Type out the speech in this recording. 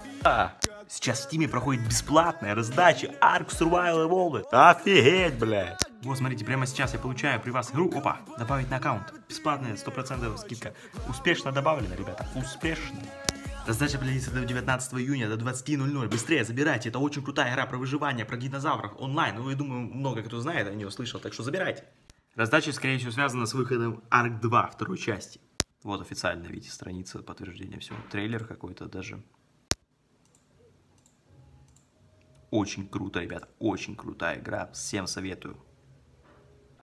Сейчас в Стиме проходит бесплатная раздача Ark Survival Evolved. Офигеть, блядь. Вот, смотрите, прямо сейчас я получаю при вас игру. Опа, добавить на аккаунт. Бесплатная, 100% скидка. Успешно добавлено, ребята, успешно. Раздача продлится до 19 июня, до 20:00. Быстрее забирайте, это очень крутая игра про выживание, про динозавров онлайн. Ну, я думаю, много кто знает о нее, слышал, так что забирайте. Раздача, скорее всего, связана с выходом Ark 2, второй части. Вот официально, видите, страница подтверждения всего. Трейлер какой-то даже. Очень круто, ребята, очень крутая игра, всем советую.